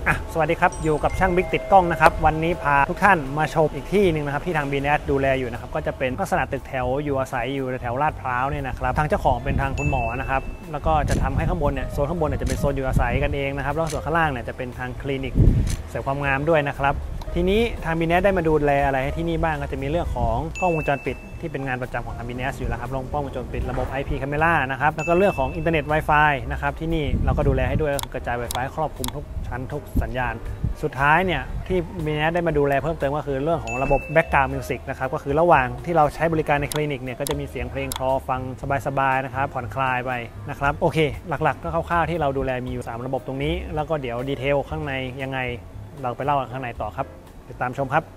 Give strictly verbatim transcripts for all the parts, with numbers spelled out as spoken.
อ่ะสวัสดีครับอยู่กับช่างบิ๊กติดกล้องนะครับวันนี้พาทุกท่านมาชมอีกที่หนึ่งนะครับที่ทาง บี เอ็น ดูแลอยู่นะครับก็จะเป็นลักษณะตึกแถวอยู่อาศัยอยู่แถวลาดพร้าวเนี่ยนะครับทางเจ้าของเป็นทางคุณหมอนะครับแล้วก็จะทำให้ข้างบนเนี่ยโซนข้างบนเนี่ยจะเป็นโซนอยู่อาศัยกันเองนะครับแล้วส่วนข้างล่างเนี่ยจะเป็นทางคลินิกเสริมความงามด้วยนะครับทีนี้ทาง บี เอ็น ได้มาดูแลอะไรให้ที่นี่บ้างก็จะมีเรื่องของกล้องวงจรปิดที่เป็นงานประจำของทาง บี เอ็น อยู่แล้วครับลงกล้องวงจรปิดระบบ ไอ พี Camera นะครับแล้วก็เรื่องของอินเทอร์เน็ต Wi-Fi นะครับที่นี่เราก็ดูแลให้ด้วยก็คือกระจาย Wi-Fi ครอบคลุมทุกชั้นทุกสัญญาณสุดท้ายเนี่ยที่ บี เอ็น ได้มาดูแลเพิ่มเติมก็คือเรื่องของระบบ Background Music นะครับก็คือระหว่างที่เราใช้บริการในคลินิกเนี่ยก็จะมีเสียงเพลงคลอฟังสบายๆนะครับผ่อนคลายไปนะครับโอเคหลักๆก็คร่าวๆที่เราดูแลมีอยู่สามระบบตรงนี้แล้วก็เดี๋ยวดีเทลข้างในยังไงเราไปเล่าข้างในต่อครับติดตามชมครับ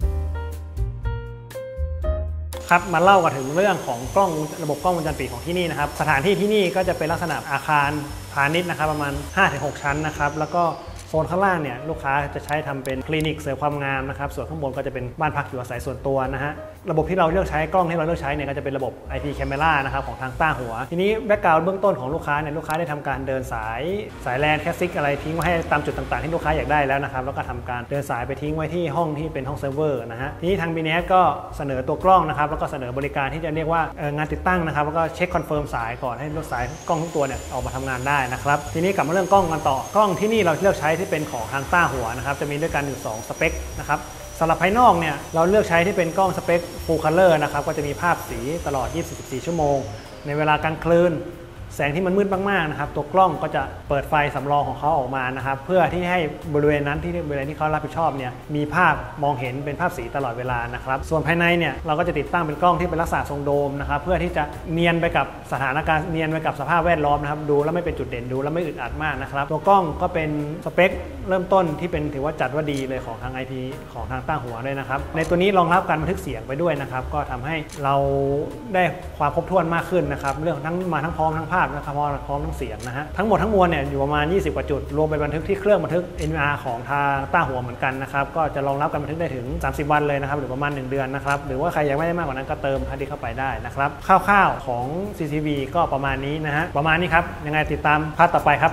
ครับมาเล่ากันถึงเรื่องของกล้องระบบกล้องวงจรปิดของที่นี่นะครับสถานที่ที่นี่ก็จะเป็นลักษณะอาคารพาณิชย์นะครับประมาณ ห้าถึงหก ชั้นนะครับแล้วก็โซนข้างล่างเนี่ยลูกค้าจะใช้ทำเป็นคลินิกเสริมความงามนะครับส่วนข้างบนก็จะเป็นบ้านพักอยู่อาศัยส่วนตัวนะฮะระบบที่เราเลือกใช้กล้องที่เราเลือกใช้เนี่ยก็จะเป็นระบบ ไอ พี Camera นะครับของทางต้าหัวทีนี้แบ็กกราวด์เบื้องต้นของลูกค้าเนี่ยลูกค้าได้ทำการเดินสายสายแลนแคสซิกอะไรทิ้งไว้ให้ตามจุดต่างๆที่ลูกค้าอยากได้แล้วนะครับแล้วก็ทำการเดินสายไปทิ้งไว้ที่ห้องที่เป็นห้องเซิร์ฟเวอร์นะฮะทีนี้ทาง บี เอ็น ก็เสนอตัวกล้องนะครับแล้วก็เสนอบริการที่จะเรียกว่างานติดตั้งนะครับแล้วก็เช็คคอนเฟิร์มสายก่อนให้รถสายกล้องทุกตัวเนี่ยออกมาทำงานได้นะครับทีนี้กลับมาเรื่องกล้องกันต่อกล้องที่นี่เราเลือกใช้ที่เป็นของทางต้าหัวนะครับจะมีด้วยกันอยู่สองสเปคนะครับสำหรับภายนอกเนี่ยเราเลือกใช้ที่เป็นกล้องสเปค Full Color นะครับก็จะมีภาพสีตลอดยี่สิบสี่ชั่วโมงในเวลากลางคืนแสงที่มันมืดมากๆนะครับตัวกล้องก็จะเปิดไฟสำรองของเขาออกมานะครับเพื่อที่ให้บริเวณนั้นที่บริเวณที่เขารับผิดชอบเนี่ยมีภาพมองเห็นเป็นภาพสีตลอดเวลานะครับส่วนภายในเนี่ยเราก็จะติดตั้งเป็นกล้องที่เป็นลักษณะทรงโดมนะครับเพื่อที่จะเนียนไปกับสถานการณ์เนียนไปกับสภาพแวดล้อมนะครับดูแล้วไม่เป็นจุดเด่นดูแล้วไม่อึดอัดมากนะครับตัวกล้องก็เป็นสเปคเริ่มต้นที่เป็นถือว่าจัดว่าดีเลยของทาง ไอ พี ของทางต้าหัวเลยนะครับในตัวนี้รองรับการบันทึกเสียงไปด้วยนะครับก็ทำให้เราได้ความครบถ้วนมากขึ้นนะครับเรื่องทั้งมาทั้งพร้อมทั้งภาพนะครับพร้อมทั้งเสียงนะฮะทั้งหมดทั้งมวลเนี่ยอยู่ประมาณยี่สิบกว่าจุดรวมไปบันทึกที่เครื่องบันทึก เอ็น วี อาร์ ของทางต้าหัวเหมือนกันนะครับก็จะรองรับการบันทึกได้ถึงสามสิบวันเลยนะครับหรือประมาณหนึ่งเดือนนะครับหรือว่าใครยังไม่ได้มากกว่านั้นก็เติมฮาร์ดดิสก์เข้าไปได้นะครับคร่าวๆของ ซี ซี วี ก็ประมาณนี้นะฮะประมาณนี้ครับยังไงติดตามพาร์ทต่อไปครับ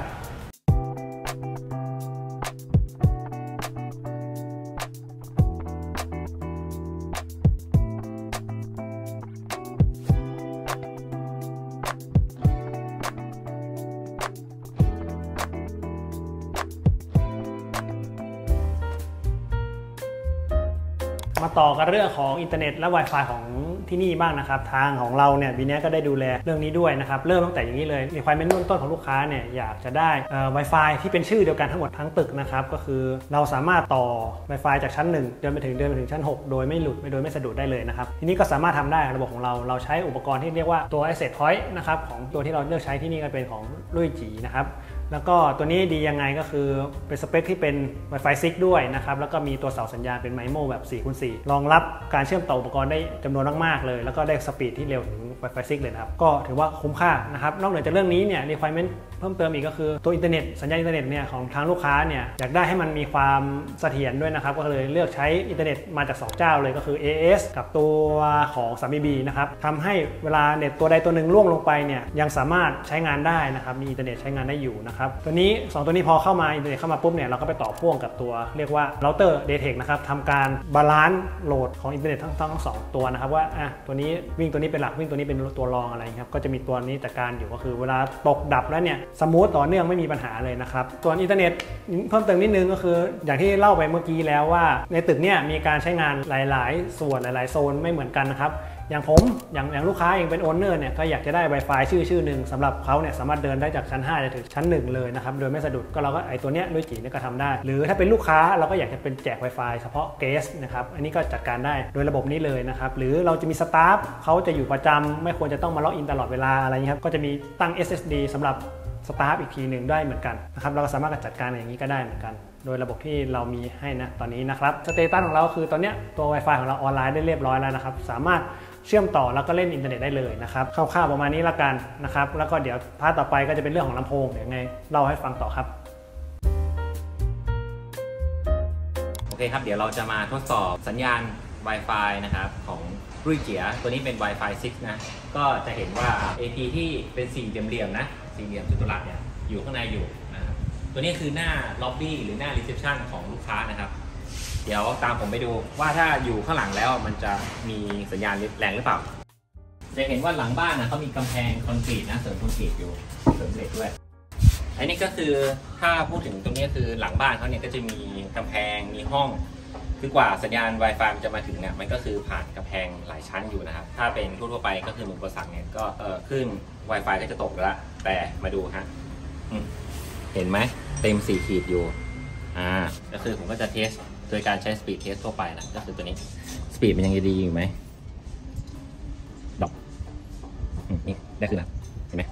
มาต่อกันเรื่องของอินเทอร์เน็ตและ Wi-Fi ของที่นี่บ้างนะครับทางของเราเนี่ย บี เอ็น ก็ได้ดูแลเรื่องนี้ด้วยนะครับเริ่มตั้งแต่อย่างนี้เลยมีความเป็นเบื้องต้นของลูกค้าเนี่ยอยากจะได้ Wi-Fi ที่เป็นชื่อเดียวกันทั้งหมดทั้งตึกนะครับก็คือเราสามารถต่อ Wi-Fi จากชั้นหนึ่งเดินไปถึงเดินไปถึงชั้นหกโดยไม่หลุดไม่โดยไม่สะดุดได้เลยนะครับทีนี้ก็สามารถทำได้ระบบของเราเราใช้อุปกรณ์ที่เรียกว่าตัว Access Point นะครับของตัวที่เราเลือกใช้ที่นี่ก็เป็นของรุ่ยจีนะครับแล้วก็ตัวนี้ดียังไงก็คือเป็นสเปคที่เป็น Wi-Fi ซิกด้วยนะครับแล้วก็มีตัวเสาสัญญาณเป็นไมโมแบบ สี่คูณสี่ รองรับการเชื่อมต่ออุปกรณ์ได้จำนวนมากๆเลยแล้วก็ได้สปีดที่เร็วถึง Wi-Fi ซิกเลยนะครับก็ถือว่าคุ้มค่านะครับนอกเหนือจากเรื่องนี้เนี่ย requirement เพิ่มเติมอีกก็คือตัวอินเทอร์เน็ตสัญญาณอินเทอร์เน็ตเนี่ยของทางลูกค้าเนี่ยอยากได้ให้มันมีความเสถียรด้วยนะครับก็เลยเลือกใช้อินเทอร์เน็ตมาจากสองเจ้าเลยก็คือ เอ เอส กับตัวของ ทรี บี บี นะครับทำให้เวลาเน็ตตัวใดตัวหนึ่งล่วงลงไปเนี่ยยังสามารถใช้งานได้นะครับมีอินเทอร์เน็ตใช้งานได้อยู่นะครับตัวนี้สองตัวนี้พอเข้ามาอินเทอร์เน็ตเข้ามาปุ๊บเนี่ยเราก็ไปต่อพ่วงกับตัวเรียกว่าเราเตอร์ เดเทค นะครับทำการบาลานซ์โหลดของอินเทอร์เน็ตทั้งทั้งสองตัวนะครับว่าอ่ะตัวนี้วิ่งตัวนี้เป็นหลักวิ่งตัวนี้เป็นตัวรองอะไรครับก็จะมีตัวนี้จัดการอยู่ก็คือเวลาตกดับแล้วเนี่ยสมูทต่อเนื่องไม่มีปัญหาเลยนะครับส่วนอินเทอร์เน็ตเพิ่มเติมนิดนึงก็คืออย่างที่เล่าไปเมื่อกี้แล้วว่าในตึกเนี่ยมีการใช้งานหลายๆส่วนหลายๆโซนไม่เหมือนกันนะครับอย่างผมอย่างอย่างลูกค้าเองเป็นโอนเนอร์เนี่ยก็อยากจะได้ Wi-Fi ชื่อชื่อหนึ่งสำหรับเขาเนี่ยสามารถเดินได้จากชั้นห้าจนถึงชั้นหนึ่งเลยนะครับโดยไม่สะดุดก็เราก็ไอตัวเนี้ยด้วยจีเนี่ยก็ทำได้หรือถ้าเป็นลูกค้าเราก็อยากจะเป็นแจก Wi-Fi เฉพาะเกสนะครับอันนี้ก็จัดการได้โดยระบบนี้เลยนะครับหรือเราจะมีสตาฟเขาจะอยู่ประจำไม่ควรจะต้องมาล็อกอินตลอดเวลาอะไรเงี้ยครับก็จะมีตั้ง เอส เอส ดี สำหรับสตาฟอีกทีหนึ่งได้เหมือนกันนะครับเราก็สามารถจัดการอย่างนี้ก็ได้เหมือนกันโดยระบบที่เรามีให้นะตอนนี้นะครับสเตตัสของเราคือตอนนี้ตัว Wi-Fi ของเราออนไลน์ได้เรียบร้อยแล้วนะครับสามารถเชื่อมต่อแล้วก็เล่นอินเทอร์เน็ตได้เลยนะครับคร่าวๆประมาณนี้ละกันนะครับแล้วก็เดี๋ยวพาร์ทต่อไปก็จะเป็นเรื่องของลำโพงเดี๋ยวไงเล่าให้ฟังต่อครับโอเคครับเดี๋ยวเราจะมาทดสอบสัญญาณ Wi-Fi นะครับของรุ่ยเจี๋ยตัวนี้เป็น Wi-Fi ซิกนะก็จะเห็นว่า เอ พี ที่เป็นสี่เหลี่ยมๆนะสี่เหลี่ยมจัตุรัสเนี่ยอยู่ข้างในอยู่นะครับตัวนี้คือหน้าล็อบบี้หรือหน้ารีเซพชันของลูกค้านะครับเดี๋ยวตามผมไปดูว่าถ้าอยู่ข้างหลังแล้วมันจะมีสัญญาณแรงหรือเปล่าจะเห็นว่าหลังบ้านนะเขามีกำแพงคอนกรีตนะเสริมคอนกรีตอยู่เสริมเหล็กด้วยอันนี้ก็คือถ้าพูดถึงตรงนี้คือหลังบ้านเขาเนี่ยก็จะมีกำแพงมีห้องคือกว่าสัญญาณ Wi-Fi มันจะมาถึงเนี่ยมันก็คือผ่านกำแพงหลายชั้นอยู่นะครับถ้าเป็นทั่วไปก็คือหนึ่งอุปสรรคเนี่ยก็เออขึ้น Wi-Fi ก็จะตกแล้วแต่มาดูฮะเห็นไหมเต็มสี่ขีดอยู่อ่าก็คือผมก็จะเทสโดยการใช้สปีดเทสทั่วไปนะก็คือตัวนี้สปีดมันยังดีอยู่ไหมดอกนี่ได้ขึ้นแล้วเห็นไหม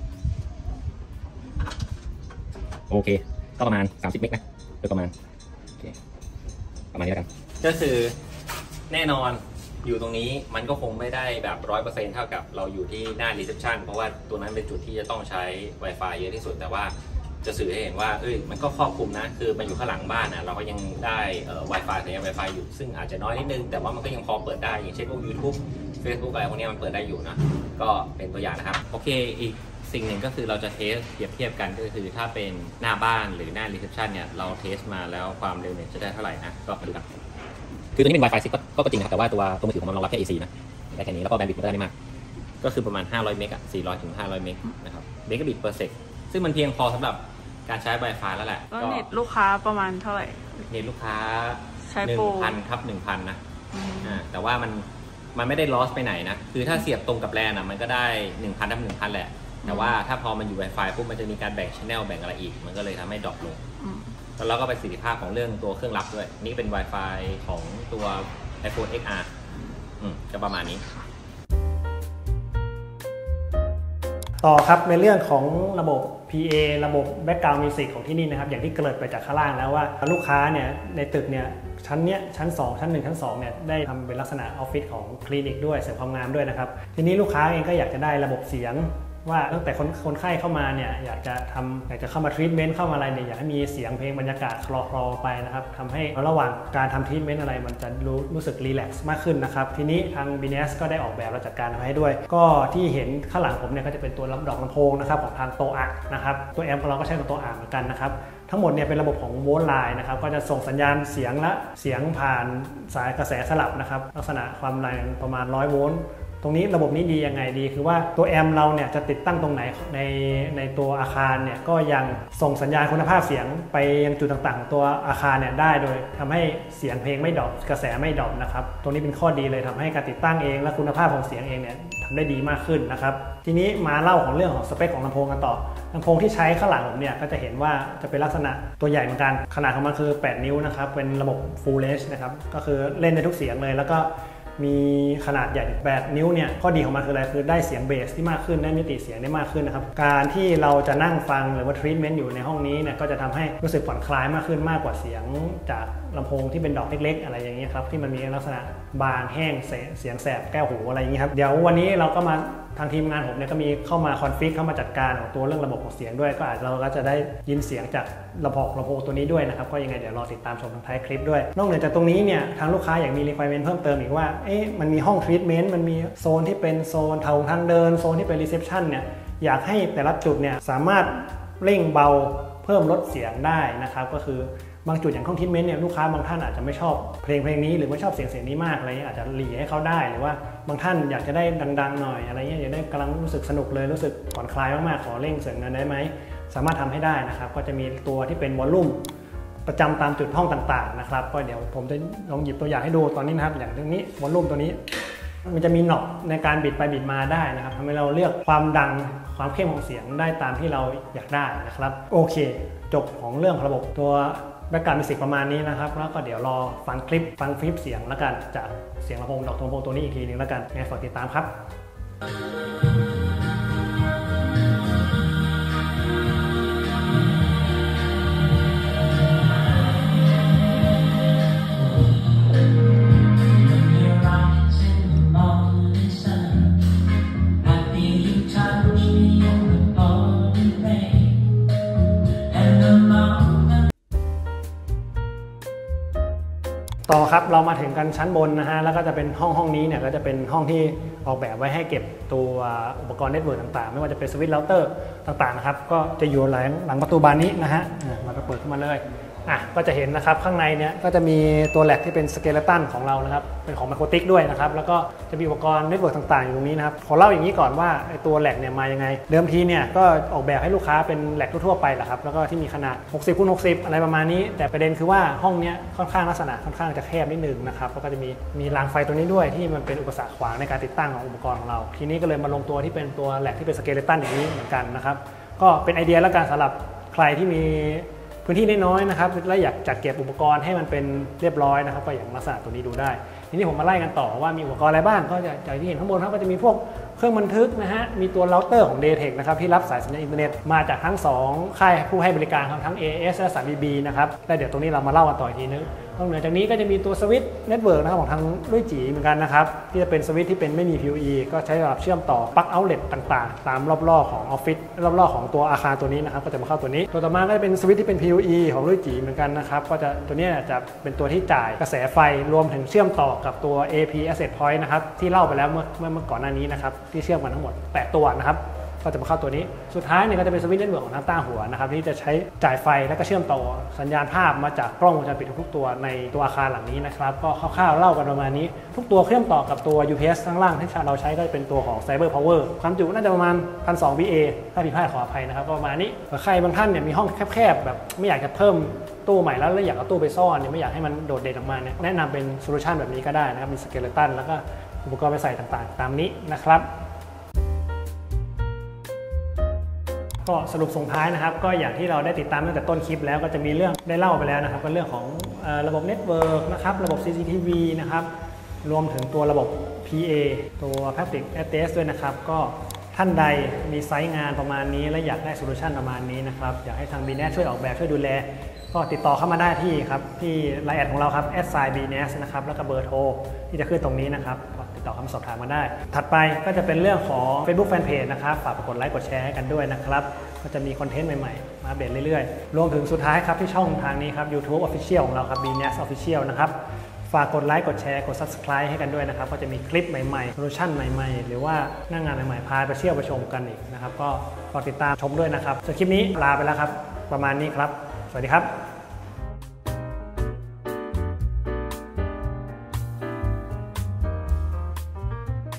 โอเคก็ประมาณสามสิบเมกนะโดยประมาณโอเคประมาณนี้แล้วกันก็คือแน่นอนอยู่ตรงนี้มันก็คงไม่ได้แบบร้อยเปอร์เซ็นต์เท่ากับเราอยู่ที่หน้ารีเซพชันเพราะว่าตัวนั้นเป็นจุดที่จะต้องใช้ Wi-Fi เยอะที่สุดแต่ว่าจะสื่อให้เห็นว่าเอ้ยมันก็ครอบคลุมนะคือมันอยู่ข้างหลังบ้านนะเราก็ยังได้ Wi-Fi สัญญาณ Wi-Fi อยู่ซึ่งอาจจะน้อยนิดนึงแต่ว่ามันก็ยังพอเปิดได้อย่างเช่นพวก YouTube Facebook อะไรพวกนี้มันเปิดได้อยู่นะก็เป็นตัวอย่างนะครับโอเคอีกสิ่งหนึ่งก็คือเราจะเทสเปรียบเทียบกันก็คือถ้าเป็นหน้าบ้านหรือหน้ารีเซพชันเนี่ยเราเทสมาแล้วความเร็วเน็ตจะได้เท่าไหร่นะก็มาดูกันคือตัวนี้เป็น Wi-Fi ซิกก็จริงนะครับแต่ว่าตัวตัวมือถือของมันรองรับแค่ เอ ซี นะได้แค่นี้แล้วก็แบนด์วิดต์มันได้ไม่มากก็คือประมาณห้าร้อยเมกะสี่ร้อยถึงห้าร้อยเมกนะครับเมกะบิต per sec ซึ่งมันเพียงพอสำหรับการใช้ Wi-Fi แล้วแหละก็เน็ตลูกค้าประมาณเท่าไหร่เน็ตลูกค้าใช้หนึ่โปรงพันครับหนึ่งพันนะอ่าแต่ว่ามันมันไม่ได้ loss ไปไหนนะคือถ้าเสียบตรงกับแลนอ่ะมันก็ได้หนึ่งพันทับหนึ่งพันแหละแต่ว่าถ้าพอมันอยู่ Wi-Fi ปุ๊บมันจะมีการแบ่ง channel แบ่งอะไรอีกมันก็เลยทำให้ดรอปลงแล้วเราก็ประสิทธิภาพของเรื่องตัวเครื่องรับด้วยนี่เป็น Wi-Fi ของตัว iPhone เอ็กซ์ อาร์ อืมก็ประมาณนี้ต่อครับในเรื่องของระบบ พี เอ ระบบ Background Music ของที่นี่นะครับอย่างที่เกริ่นไปจากข้างล่างแล้วว่าลูกค้าเนี่ยในตึกเนี่ยชั้นเนี้ยชั้นสองชั้นหนึ่งชั้นสองเนี่ยได้ทำเป็นลักษณะออฟฟิศของคลินิกด้วยเสริมความงามด้วยนะครับทีนี้ลูกค้าเองก็อยากจะได้ระบบเสียงว่าตั้งแต่คนคนไข้เข้ามาเนี่ยอยากจะทำอยากจะเข้ามาทรีทเมนต์เข้ามาอะไรเนี่ยอยากให้มีเสียงเพลงบรรยากาศคลอคลอไปนะครับทำให้ระหว่างการทำทรีทเมนต์อะไรมันจะรู้รู้สึกรีแลกซ์มากขึ้นนะครับทีนี้ทาง บี เอ็น เอส ก็ได้ออกแบบและจัดการมาให้ด้วยก็ที่เห็นข้างหลังผมเนี่ยก็จะเป็นตัวลำดอกลำโพงนะครับของทางโตอะนะครับตัวแอมป์ของเราก็ใช้ของโตอะเหมือนกันนะครับทั้งหมดเนี่ยเป็นระบบของโวลต์ไลน์นะครับก็จะส่งสัญญาณเสียงและเสียงผ่านสายกระแสสลับนะครับลักษณะความแรงประมาณหนึ่งร้อยโวลต์ตรงนี้ระบบนี้ดียังไงดีคือว่าตัวแอมป์เราเนี่ยจะติดตั้งตรงไหนในในตัวอาคารเนี่ยก็ยังส่งสัญญาณคุณภาพเสียงไปยังจุดต่างๆของตัวอาคารเนี่ยได้โดยทำให้เสียงเพลงไม่ดรอปกระแสไม่ดรอปนะครับตรงนี้เป็นข้อดีเลยทำให้การติดตั้งเองและคุณภาพของเสียงเองเนี่ยทำได้ดีมากขึ้นนะครับทีนี้มาเล่าของเรื่องของสเปคของลำโพงกันต่อลำโพงที่ใช้ข้างหลังผมเนี่ยก็จะเห็นว่าจะเป็นลักษณะตัวใหญ่เหมือนกันขนาดของมันคือแปดนิ้วนะครับเป็นระบบ Full Range นะครับก็คือเล่นได้ทุกเสียงเลยแล้วก็มีขนาดใหญ่แปดนิ้วเนี่ยข้อดีของมันคืออะไรคือได้เสียงเบสที่มากขึ้นได้มิติเสียงได้มากขึ้นนะครับการที่เราจะนั่งฟังหรือว่าทรีทเมนต์อยู่ในห้องนี้เนี่ยก็จะทำให้รู้สึกผ่อนคลายมากขึ้นมากกว่าเสียงจากลำโพงที่เป็นดอกเล็กๆอะไรอย่างเงี้ยครับที่มันมีลักษณะบางแห้งเสียงแสบแก้วหูอะไรอย่างเงี้ยครับเดี๋ยววันนี้เราก็มาทางทีมงานผมเนี่ยก็มีเข้ามาคอนฟิกเข้ามาจัดการของตัวเรื่องระบบของเสียงด้วยก็อาจเราก็จะได้ยินเสียงจากลำโพงลำโพงตัวนี้ด้วยนะครับก็ยังไงเดี๋ยวรอติดตามชมทางท้ายคลิปด้วยนอกเหนือจากตรงนี้เนี่ยทางลูกค้าอยากมี requirement เพิ่มเติมอีกว่าเอ๊ะมันมีห้องทรีทเมนต์มันมีโซนที่เป็นโซนทางเดินโซนที่เป็นรีเซพชันเนี่ยอยากให้แต่ละจุดเนี่ยสามารถเร่งเบาเพิ่มลดเสียงได้นะครับก็คือบางจุดอย่างห้องทรีทเมนต์เนี่ยลูกค้าบางท่านอาจจะไม่ชอบเพลงเพลงนี้หรือไม่ชอบเสียงเสียงนี้มากอะไรเงี้ยอาจจะหลีให้เขาได้หรือว่าบางท่านอยากจะได้ดังๆหน่อยอะไรเงี้ยอยากได้กำลังรู้สึกสนุกเลยรู้สึกผ่อนคลายมากๆขอเร่งเสียงนั้นได้ไหมสามารถทำให้ได้นะครับก็จะมีตัวที่เป็นวอลลุ่มประจำตามจุดห้องต่างๆนะครับก็เดี๋ยวผมจะลองหยิบตัวอย่างให้ดูตอนนี้นะครับอย่างตรงนี้วอลลุ่มตัวนี้มันจะมีน็อปในการบิดไปบิดมาได้นะครับทำให้เราเลือกความดังความเข้มของเสียงได้ตามที่เราอยากได้นะครับโอเคจบของเรื่องระบบตัวแบ็คกราวด์มิวสิกประมาณนี้นะครับแล้วก็เดี๋ยวรอฟังคลิปฟังคลิปเสียงแล้วกันจากเสียงลำโพงดอกลำโพงตัวนี้อีกทีนึงแล้วกันงั้นฝากติดตามครับต่อครับเรามาถึงกันชั้นบนนะฮะแล้วก็จะเป็นห้องห้องนี้เนี่ยก็จะเป็นห้องที่ออกแบบไว้ให้เก็บตัวอุปกรณ์เน็ตเวิร์กต่างๆไม่ว่าจะเป็นสวิตช์เราเตอร์ต่างๆนะครับก็จะอยู่หลังหลังประตูบานนี้นะฮะมาเปิดขึ้นมาเลยอ่ะก็จะเห็นนะครับข้างในเนี่ยก็จะมีตัวแหลกที่เป็นสเกเลตันของเรานะครับเป็นของไมโครติกด้วยนะครับแล้วก็จะมีอุปกรณ์เน็ตเวิร์กต่างๆอยู่ตรงนี้นะครับขอเล่าอย่างนี้ก่อนว่าไอ้ตัวแหลกเนี่ยมายังไงเดิมทีเนี่ยก็ออกแบบให้ลูกค้าเป็นแหลกทั่วๆไปแหละครับแล้วก็ที่มีขนาดหกสิบคูณหกสิบอะไรประมาณนี้แต่ประเด็นคือว่าห้องเนี้ยค่อนข้างลักษณะค่อนข้างจะแคบนิดนึงนะครับแล้วก็จะมีมีรางไฟตัวนี้ด้วยที่มันเป็นอุปสรรคขวางในการติดตั้งของอุปกรณ์ของเราทีนี้ก็เลยมาลงตัวที่เป็นตัวแหลกที่เป็นสเกเลตันอย่างนี้เหมือนกันนะครับก็เป็นไอเดียแล้วกันสำหรับใครที่มีพื้นที่น้อยๆนะครับและอยากจัดเก็บอุปกรณ์ให้มันเป็นเรียบร้อยนะครับก็อย่างลักษณะตัวนี้ดูได้ทีนี้ผมมาไล่กันต่อว่ามีอุปกรณ์อะไรบ้างก็จะจากที่เห็นข้างบนครับก็จะมีพวกเครื่องบันทึกนะฮะมีตัวเราเตอร์ของ เดย์เทค นะครับที่รับสายสัญญาณอินเทอร์เน็ตมาจากทั้งสองค่ายผู้ให้บริการครับทั้ง เอ เอส และ ทรี บี บี นะครับแล้วเดี๋ยวตรงนี้เรามาเล่ากันต่ออีกทีนึงนอกเหนือจากนี้ก็จะมีตัวสวิตช์เน็ตเวิร์กนะครับของทางรุ่ยจีเหมือนกันนะครับที่จะเป็นสวิตช์ที่เป็นไม่มี พี ยู อี ก็ใช้สำหรับเชื่อมต่อปลั๊กเอาท์เลตต่างๆตามรอบๆของออฟฟิศรอบๆของตัวอาคารตัวนี้นะครับก็จะมาเข้าตัวนี้ตัวต่อมาก็จะเป็นสวิตช์ที่เป็น พี ยู อี ของรุ่ยจีเหมือนกันนะครับก็จะตัวนี้จะเป็นตัวที่จ่ายกระแสไฟรวมถึงเชื่อมต่อกับตัว เอ พี Asset Point นะครับที่เล่าไปแล้วเมื่อเมื่อก่อนหน้านี้นะครับที่เชื่อมกันทั้งหมดแปดตัวนะครับก็จะมาเข้าตัวนี้สุดท้ายเนี่ยก็จะเป็นสวิตช์เน็ตเวิร์กของทางใต้หัวนะครับที่จะใช้จ่ายไฟแล้วก็เชื่อมต่อสัญญาณภาพมาจากกล้องวงจรปิดทุกตัวในตัวอาคารหลังนี้นะครับก็คร่าวๆเล่ากันประมาณนี้ทุกตัวเชื่อมต่อกับตัว ยู พี เอส ข้างล่างที่เราใช้ก็เป็นตัวของ Cyber Power ความจุน่าจะประมาณ หนึ่งพันสองร้อย วี เอ ถ้าผิดพลาดขออภัยนะครับก็ประมาณนี้ใครบางท่านเนี่ยมีห้องแคบๆแบบไม่อยากจะเพิ่มตู้ใหม่แล้วแล้วอยากเอาตู้ไปซ่อนเนี่ยไม่อยากให้มันโดดเด่นออกมาเนี่ยแนะนำเป็นโซลูชันแบบนี้ก็ได้นะครับมีสเกเลตันแล้วก็อุปกรณ์ไปใส่ต่างๆตามนี้นะครับก็สรุปส่งท้ายนะครับก็อย่างที่เราได้ติดตามตั้งแต่ต้นคลิปแล้วก็จะมีเรื่องได้เล่าไปแล้วนะครับก็เรื่องของเอ่อระบบเน็ตเวิร์กนะครับระบบ ซี ซี ที วี นะครับรวมถึงตัวระบบ พี เอ ตัว Public Address ด้วยนะครับก็ท่านใดมีไซต์งานประมาณนี้และอยากได้โซลูชันประมาณนี้นะครับอยากให้ทาง บี เน็ต ช่วยออกแบบช่วยดูแลก็ติดต่อเข้ามาได้ที่ครับที่ไลน์แอดของเราครับ แอท ไซน์ บี เน็ต นะครับแล้วก็เบอร์โทรที่จะขึ้นตรงนี้นะครับติดต่อคำสอบถามมาได้ถัดไปก็จะเป็นเรื่องของ Facebook Fanpage นะครับฝากกดไลค์กดแชร์ให้กันด้วยนะครับก็จะมีคอนเทนต์ใหม่ๆมาอัปเดตเรื่อยๆรวมถึงสุดท้ายครับที่ช่องทางนี้ครับ YouTube Official ของเราครับ บี เน็ต Official นะครับฝากกดไลค์กดแชร์กด Subscribe ให้กันด้วยนะครับก็จะมีคลิปใหม่ๆโซลูชันใหม่ๆหรือว่าหน้างานใหม่ๆพาไปเที่ยวไปชมกันอีกนะครับก็ฝากติดตามชมด้วยนะครับส่วนคลิปนี้ลาไปแล้วครับประมาณนี้ครับสวัสดีครับ